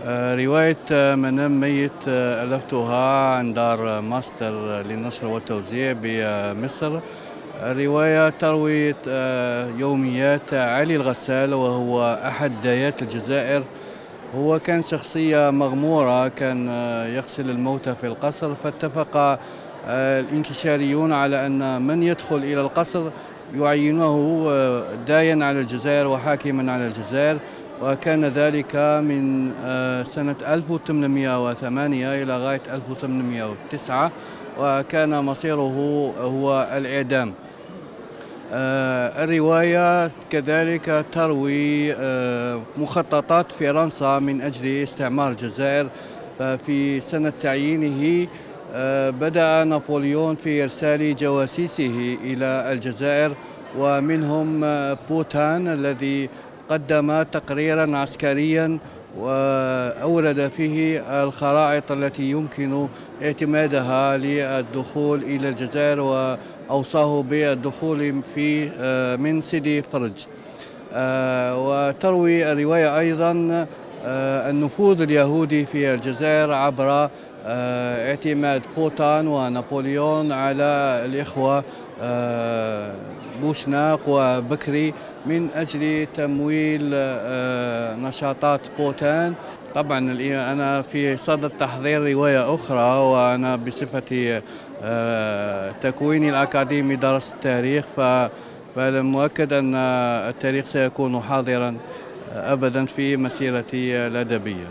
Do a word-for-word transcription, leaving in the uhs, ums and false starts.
آه، رواية آه، منام ميت آه، ألفتها عن دار ماستر للنشر والتوزيع بمصر. الرواية تروي آه، يوميات علي الغسال، وهو أحد دايات الجزائر. هو كان شخصية مغمورة، كان آه، يغسل الموتى في القصر، فاتفق آه، الانكشاريون على أن من يدخل إلى القصر يعينه آه، دايا على الجزائر وحاكما على الجزائر. وكان ذلك من آه، سنة ألف وثمانمئة وثمانية إلى غاية ألف وثمانمئة وتسعة، وكان مصيره هو الإعدام. آه، الرواية كذلك تروي آه، مخططات فرنسا من أجل استعمار الجزائر. ففي سنة تعيينه آه، بدأ نابليون في إرسال جواسيسه إلى الجزائر، ومنهم آه، بوتان الذي قدم تقريرا عسكريا وأورد فيه الخرائط التي يمكن اعتمادها للدخول إلى الجزائر، وأوصاه بالدخول في آه، من سيدي فرج. آه، وتروي الرواية أيضا آه، النفوذ اليهودي في الجزائر عبر آه، اعتماد بوتان ونابليون على الإخوة آه، بوشناق وبكري من أجل تمويل آه، نشاطات بوتان. طبعا أنا في صدد تحضير رواية أخرى، وأنا بصفتي آه، تكويني الأكاديمي درس التاريخ، ف فالمؤكد أن التاريخ سيكون حاضرا أبدا في مسيرتي الأدبية.